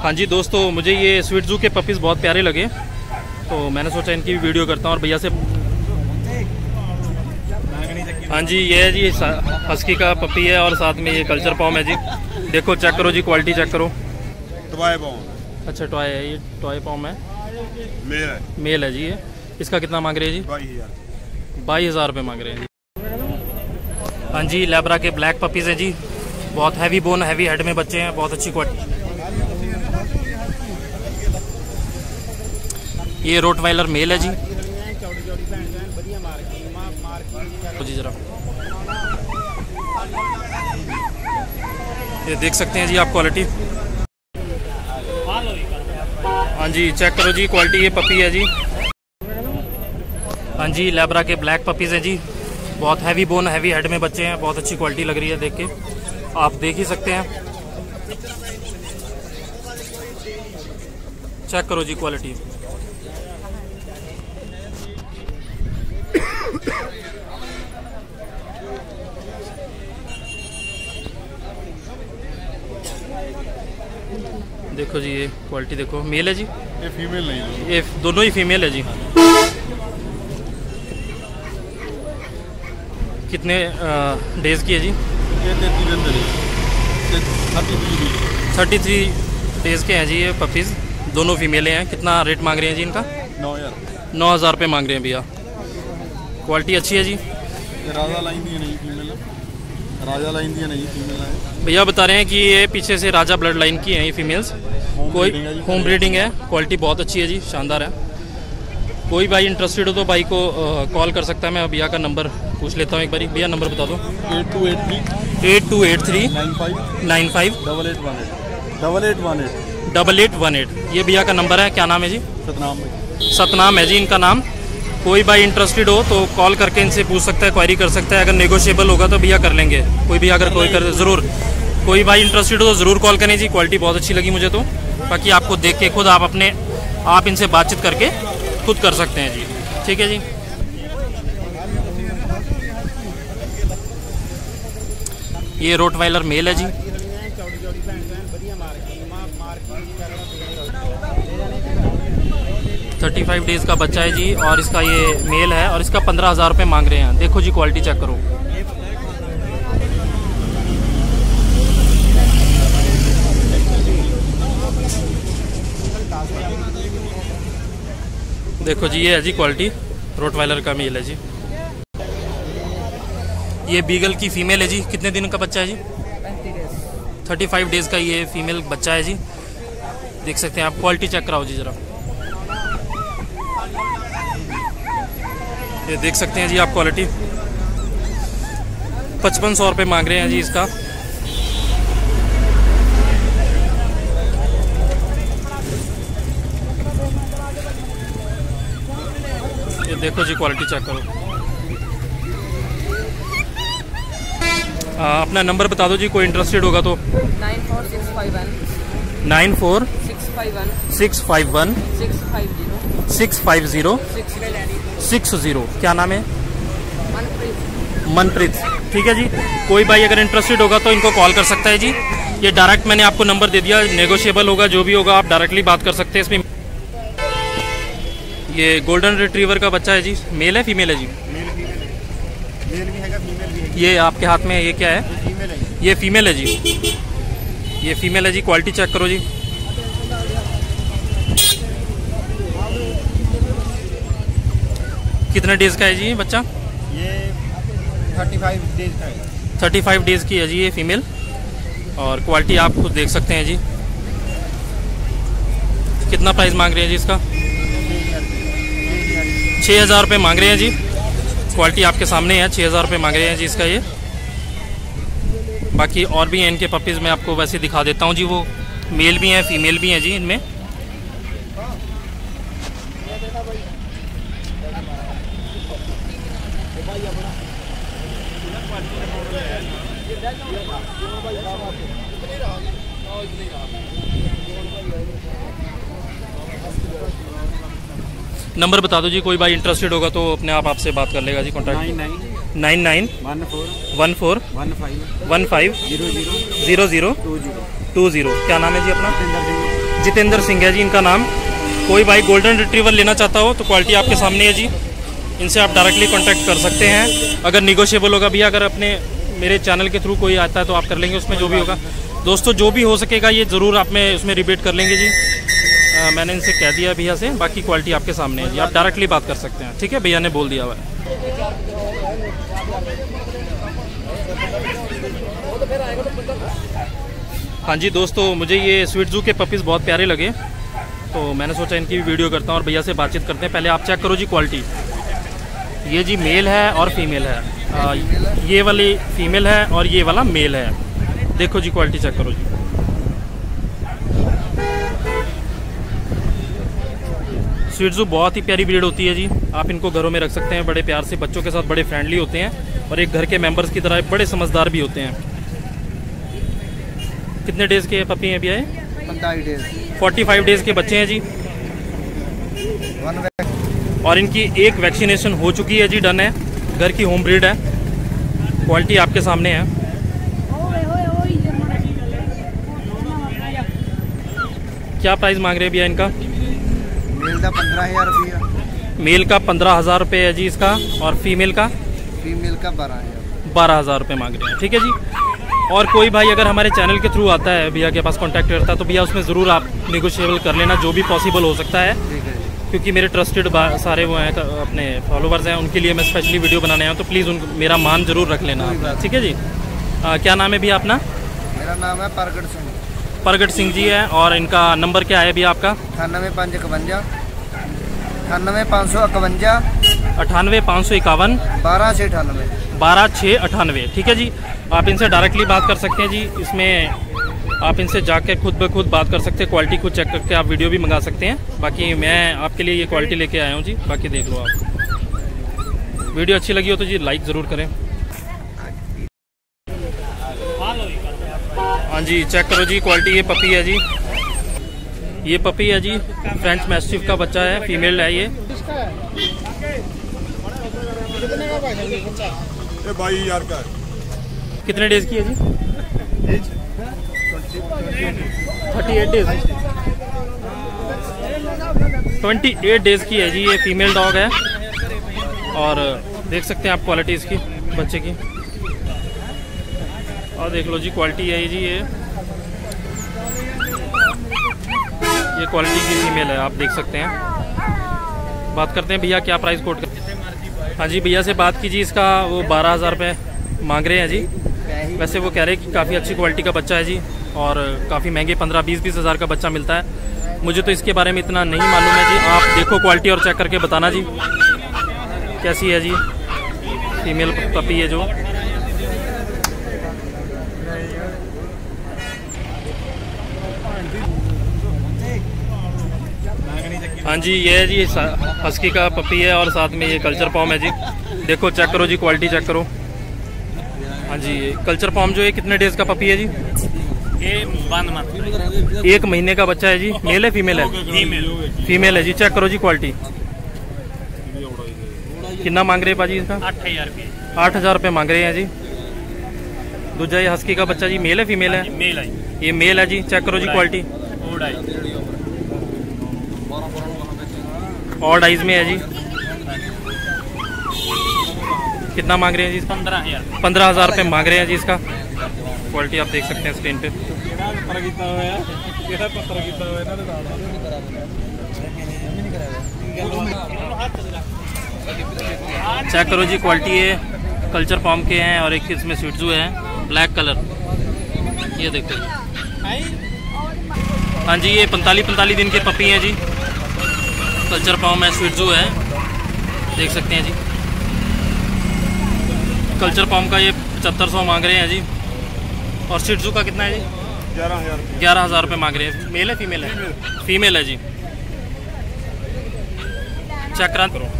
हाँ जी दोस्तों, मुझे ये स्वीट ज़ू के पपीज़ बहुत प्यारे लगे, तो मैंने सोचा इनकी भी वीडियो करता हूँ और भैया से। हाँ जी, ये है जी हस्की का पपी है और साथ में ये कल्चर पॉम है जी। देखो चेक करो जी, क्वालिटी चेक करो। Toy pom. अच्छा टॉय है, ये टॉय पॉम है, मेल है जी। ये इसका कितना मांग रहे हैं जी? 22,000 रुपये मांग रहे हैं जी। हाँ जी, लैब्रा के ब्लैक पपीज़ हैं जी, बहुत हैवी बोन हैवी हेड में बच्चे हैं, बहुत अच्छी क्वालिटी। ये रोटवाइलर मेल है जी। जी जरा ये देख सकते हैं जी आप क्वालिटी। हाँ जी चेक करो जी क्वालिटी, ये पपी है जी। हाँ जी, लैब्रा के ब्लैक पपीज़ हैं जी, बहुत हैवी बोन हैवी हेड में बच्चे हैं, बहुत अच्छी क्वालिटी लग रही है, देख के आप देख ही सकते हैं। चेक करो जी क्वालिटी। देखो जी ये क्वालिटी देखो, मेल है जी, ये फीमेल नहीं, ये दोनों ही फीमेल है जी। कितने डेज़ की है जी? ये 33 डेज़ के हैं जी ये पपीज़, दोनों फीमेलें हैं। कितना रेट मांग रहे हैं जी इनका? 9,000 रुपये मांग रहे हैं भैया। क्वालिटी अच्छी है जी। राजा लाइन दी नहीं फीमेल, राजा लाइन दी नहीं फीमेल है भैया बता रहे हैं कि ये पीछे से राजा ब्लड लाइन की हैं ये फीमेल्स, कोई होम ब्रीडिंग है। क्वालिटी बहुत अच्छी है जी, शानदार है। कोई भाई इंटरेस्टेड हो तो भाई को कॉल कर सकता है। मैं भैया का नंबर पूछ लेता हूँ एक बार। भैया नंबर बता दो। 8283 95 8818। ये भैया का नंबर है। क्या नाम है जी? सतनाम है जी इनका नाम। कोई भाई इंटरेस्टेड हो तो कॉल करके इनसे पूछ सकता है, क्वायरी कर सकता है। अगर नेगोशिएबल होगा तो भैया कर लेंगे। कोई भी अगर कोई कर ज़रूर, कोई भाई इंटरेस्टेड हो तो ज़रूर कॉल करें जी। क्वालिटी बहुत अच्छी लगी मुझे तो। बाकी आपको देख के खुद आप इनसे बातचीत करके खुद कर सकते हैं जी। ठीक है जी। ये रोटवाइलर मेल है जी। थर्टी 35 डेज़ का बच्चा है जी और इसका ये मेल है और इसका 15,000 रुपये मांग रहे हैं। देखो जी क्वालिटी चेक करो। देखो जी ये है जी क्वालिटी, रोटवाइलर का मेल है जी। ये बीगल की फीमेल है जी। कितने दिन का बच्चा है जी? 35 डेज़ का ये फीमेल बच्चा है जी। देख सकते हैं आप, क्वालिटी चेक कराओ जी ज़रा। ये देख सकते हैं जी आप क्वालिटी। 5500 रुपये मांग रहे हैं जी इसका। ये देखो जी क्वालिटी चेक करो। अपना नंबर बता दो जी, कोई इंटरेस्टेड होगा तो। 94 650 60। क्या नाम है? मनप्रीत। ठीक है जी। कोई भाई अगर इंटरेस्टेड होगा तो इनको कॉल कर सकता है जी। ये डायरेक्ट मैंने आपको नंबर दे दिया, नेगोशिएबल होगा, जो भी होगा आप डायरेक्टली बात कर सकते हैं इसमें। ये गोल्डन रिट्रीवर का बच्चा है जी। मेल है फीमेल है जी? मेल भी है, फीमेल भी है। ये आपके हाथ में ये क्या है? ये फीमेल है जी। ये फीमेल है जी। क्वालिटी चेक करो जी। कितने डेज़ का है जी ये बच्चा? ये 35 डेज़ का है। 35 डेज़ की है जी ये फीमेल और क्वालिटी आप खुद देख सकते हैं जी। कितना प्राइस मांग रहे हैं जी इसका? 6,000 रुपये मांग रहे हैं जी। क्वालिटी आपके सामने है, 6,000 रुपये मांग रहे हैं जी इसका ये। बाकी और भी हैं इनके पपीज़, मैं आपको वैसे दिखा देता हूँ जी। वो मेल भी हैं फीमेल भी हैं जी इनमें। नंबर बता दो जी, कोई भाई इंटरेस्टेड होगा तो अपने आप आपसे बात कर लेगा जी। कॉन्टैक्ट 99 14 15 00 20। क्या नाम है जी अपना? जितेंद्र सिंह है जी इनका नाम। कोई भाई गोल्डन रिट्रीवर लेना चाहता हो तो क्वालिटी आपके सामने है जी, इनसे आप डायरेक्टली कांटेक्ट कर सकते हैं। अगर निगोशिएबल होगा भैया, अगर अपने मेरे चैनल के थ्रू कोई आता है तो आप कर लेंगे, उसमें जो भी होगा दोस्तों, जो भी हो सकेगा ये ज़रूर आप में उसमें रिबेट कर लेंगे जी। मैंने इनसे कह दिया भैया से, बाकी क्वालिटी आपके सामने है जी, आप डायरेक्टली बात कर सकते हैं। ठीक है, भैया ने बोल दिया हुआ है। हाँ जी दोस्तों, मुझे ये स्वीट जू के पपीज़ बहुत प्यारे लगे तो मैंने सोचा इनकी भी वीडियो करता हूँ और भैया से बातचीत करते हैं। पहले आप चेक करो जी क्वालिटी। ये जी मेल है और फीमेल है। ये वाली फीमेल है और ये वाला मेल है। देखो जी क्वालिटी चेक करो जी। स्वीट जू बहुत ही प्यारी ब्रीड होती है जी। आप इनको घरों में रख सकते हैं, बड़े प्यार से बच्चों के साथ बड़े फ्रेंडली होते हैं और एक घर के मेंबर्स की तरह बड़े समझदार भी होते हैं। कितने डेज़ के पपी हैं भैया? 45 डेज़ के बच्चे हैं जी। और इनकी एक वैक्सीनेशन हो चुकी है जी, डन है। घर की होम ब्रीड है। क्वालिटी आपके सामने है। क्या प्राइस मांग रहे हैं भैया इनका? मेल का 15,000 रुपया। मेल का 15,000 रुपये है जी इसका, और फीमेल का 12,000 रुपये मांग रहे हैं। ठीक है जी। और कोई भाई अगर हमारे चैनल के थ्रू आता है, भैया के पास कांटेक्ट करता है, तो भैया उसमें ज़रूर आप निगोशिएबल कर लेना, जो भी पॉसिबल हो सकता है। क्योंकि मेरे ट्रस्टेड सारे वो हैं, अपने फॉलोवर्स हैं, उनके लिए मैं स्पेशली वीडियो बनाने आया हूँ, तो प्लीज़ मेरा मान ज़रूर रख लेना। ठीक है जी। क्या नाम है भैया अपना? मेरा नाम है प्रगट सिंह। प्रगट सिंह जी है। और इनका नंबर क्या है भैया आपका? 98,551 98,551 12,698। ठीक है जी। आप इनसे डायरेक्टली बात कर सकते हैं जी। इसमें आप इनसे जाकर खुद ब खुद बात कर सकते हैं, क्वालिटी खुद चेक करके आप वीडियो भी मंगा सकते हैं। बाकी मैं आपके लिए ये क्वालिटी लेके आया हूँ जी, बाकी देख लो आप। वीडियो अच्छी लगी हो तो जी लाइक ज़रूर करें। हाँ जी, चेक करो जी क्वालिटी। ये पपी है जी, ये पपी है जी, फ्रेंच मैस्टिफ का बच्चा है, फीमेल है ये। 22,000 का। कितने डेज़ की है जी? 38 डेज। 28 डेज़ की है जी। ये फीमेल डॉग है और देख सकते हैं आप क्वालिटी इसकी बच्चे की। और देख लो जी क्वालिटी है जी। ये क्वालिटी की फीमेल है, आप देख सकते हैं। बात करते हैं भैया क्या प्राइस कोट करते हैं। हाँ जी, भैया से बात कीजिए। इसका वो 12,000 रुपये मांग रहे हैं जी। वैसे वो कह रहे हैं कि काफ़ी अच्छी क्वालिटी का बच्चा है जी, और काफ़ी महंगे 15-20 हज़ार का बच्चा मिलता है। मुझे तो इसके बारे में इतना नहीं मालूम है जी। आप देखो क्वालिटी और चेक करके बताना जी कैसी है जी। फीमेल पपी है जो। हाँ जी, ये है जी हस्की का पपी है और साथ में ये कल्चर पॉम है जी। देखो चेक करो जी क्वालिटी चेक करो। हाँ जी, कल्चर पॉम जो है कितने डेज़ का पपी है जी? ये 1 मंथ। 1 महीने का बच्चा है जी। मेल है फीमेल है? फीमेल है जी। चेक करो जी क्वालिटी। कितना मांग रहे हैं पाजी इसका? 8,000 रुपये। 8,000 रुपये मांग रहे हैं जी। दूसरा ये हस्की का बच्चा जी, मेल है फीमेल है? मेल है। ये मेल है जी। चेक करो जी क्वालिटी। ऑड आइज में है जी। कितना मांग रहे हैं जी? 15,000 रुपये मांग रहे हैं जी इसका। क्वालिटी आप देख सकते हैं स्क्रीन पे। चेक करो जी क्वालिटी है। कल्चर पॉम के हैं और एक इसमें स्वीटजू है ब्लैक कलर। ये देखो। हाँ जी, ये 45 दिन के पपी हैं जी। कल्चर पॉम है, स्वीटजू है, देख सकते हैं जी। कल्चर पॉम का ये 7500 मांग रहे हैं जी। और स्वीटजू का कितना है जी? 11,000 रुपये मांग रहे हैं। मेल है फीमेल है? फीमेल है जी। चेक करा करो।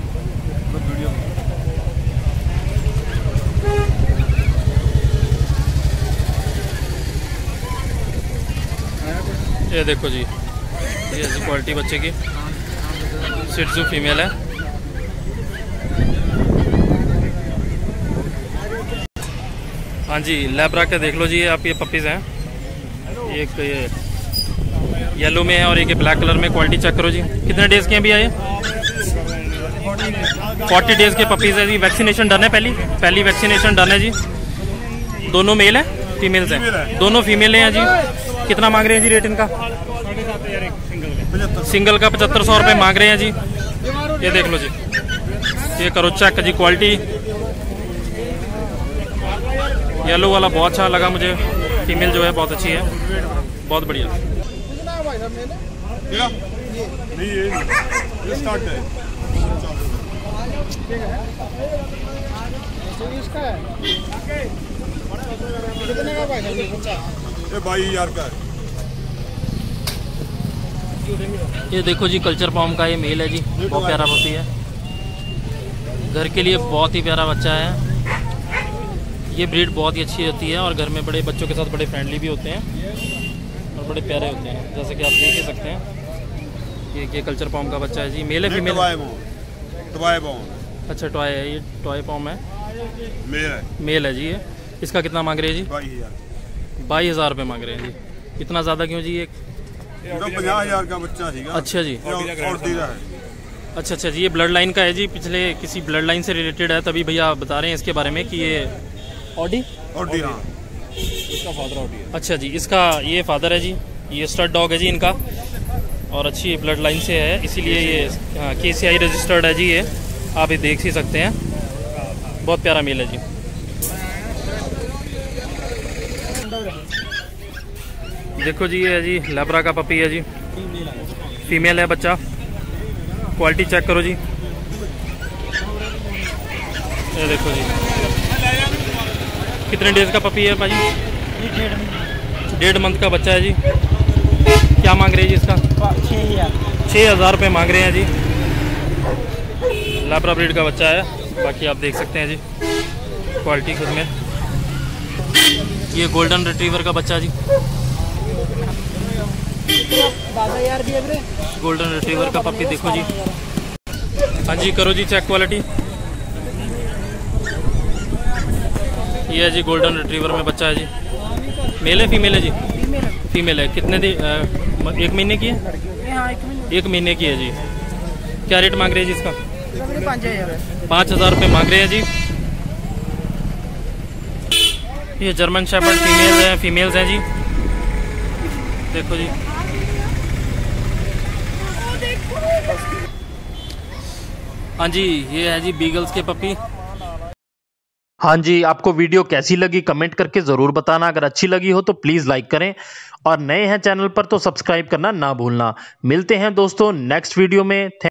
ये देखो जी, ये क्वालिटी बच्चे की। शिट्जू फीमेल है। हाँ जी, लैब्रा के देख लो जी। आप ये पपीज़ हैं। एक ये येलो में है और एक ब्लैक कलर में। क्वालिटी चेक करो जी। कितने डेज के हैं भैया ये? 40 डेज के पपीज़ है जी। वैक्सीनेशन डन है? पहली वैक्सीनेशन डन है जी। दोनों मेल है फीमेल्स हैं? दोनों फीमेल हैं जी। कितना मांग रहे हैं जी रेट इनका? सिंगल का 7500 रुपये मांग रहे हैं जी। ये देख लो जी, ये करो चेक जी। क्वालिटी येलो वाला बहुत अच्छा लगा मुझे। फीमेल जो है बहुत अच्छी है, बहुत बढ़िया। ये 22,000 का है। ये देखो जी कल्चर पॉम का ये मेल है जी, बहुत प्यारा पपी है। घर के लिए बहुत ही प्यारा बच्चा है। ये ब्रीड बहुत ही अच्छी होती है और घर में बड़े बच्चों के साथ बड़े फ्रेंडली भी होते हैं और बड़े प्यारे होते हैं, जैसे कि आप देख ही सकते हैं। ये कल्चर पॉम का बच्चा है जी। मेल है फीमेल? Toy pom. अच्छा टॉय है, ये टॉय पॉम है। मेल है जी। ये इसका कितना मांग रहे हैं जी? 22,000 रुपये मांग रहे हैं जी। इतना ज़्यादा क्यों जी? 50,000 का बच्चा है। अच्छा जी। अच्छा अच्छा जी। ये ब्लड लाइन का है जी, पिछले किसी ब्लड लाइन से रिलेटेड है, तभी भैया बता रहे हैं इसके बारे में कि ये ऑडी हाँ। इसका फादर ऑडी है। अच्छा जी, इसका ये फादर है जी। ये स्टड डॉग है जी इनका और अच्छी ब्लड लाइन से है, इसीलिए ये KCI रजिस्टर्ड है जी। ये आप ये देख ही सकते हैं, बहुत प्यारा मेल है जी। देखो जी, ये है जी लेब्रा का पपी है जी। फीमेल है बच्चा। क्वालिटी चेक करो जी। ये देखो जी, कितने डेज का पपी है भाजी? 1.5 मंथ का बच्चा है जी। क्या मांग रहे हैं जी इसका? 6,000 रुपये मांग रहे हैं जी। लेब्रा ब्रीड का बच्चा है, बाकी आप देख सकते हैं जी क्वालिटी खुद में। ये गोल्डन रिट्रीवर का बच्चा जी। गोल्डन रिट्रीवर का पपी देखो जी। हाँ जी, करो जी चेक क्वालिटी। ये है जी गोल्डन रिट्रीवर में बच्चा है जी। मेल है फीमेल है जी? फीमेल है। कितने दिन? 1 महीने की है? 1 महीने की है जी। क्या रेट मांग रहे हैं जी इसका? 5,000 रुपये मांग रहे हैं जी। ये जर्मन शेफर्ड फीमेल्स हैं जी। देखो जी, हाँ जी, ये है जी बीगल्स के पपी। हाँ जी, आपको वीडियो कैसी लगी कमेंट करके ज़रूर बताना। अगर अच्छी लगी हो तो प्लीज़ लाइक करें और नए हैं चैनल पर तो सब्सक्राइब करना ना भूलना। मिलते हैं दोस्तों नेक्स्ट वीडियो में।